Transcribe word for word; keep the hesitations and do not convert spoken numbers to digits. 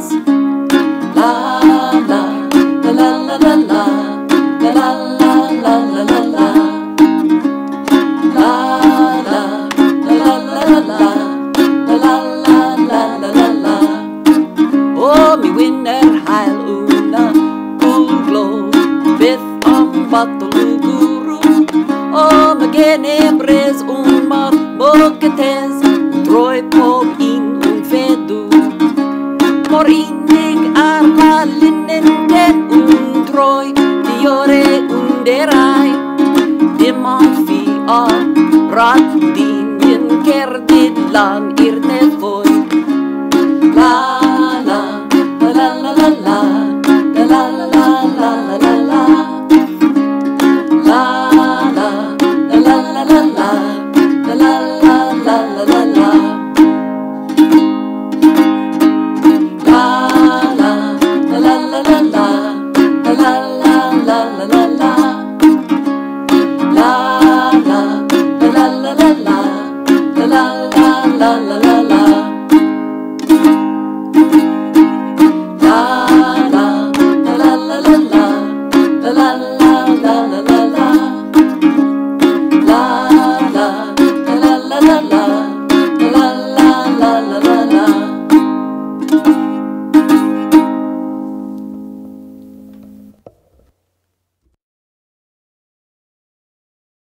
dance. La la la la la la la la la la la la la. La la la la la la la la la la la la. Oh, mi winner heil una cool beth am batoluguru. Oh, me genebres un ma boketes troi pop in un fedu. Morinig ar malin